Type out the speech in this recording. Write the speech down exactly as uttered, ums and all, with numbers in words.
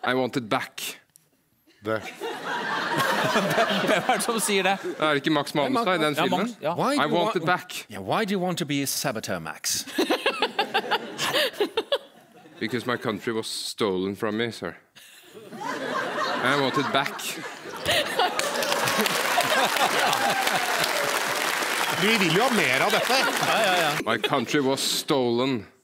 I want it back. Det. Hvem er det som sier det? Det er ikke Max Manus da, i den Ja, filmen? Max, ja. Why do I you want it back. Yeah, why do you want to be a saboteur, Max? Because my country was stolen from me, sir. And I want it back. Vi vil jo ha mer av dette. My country was stolen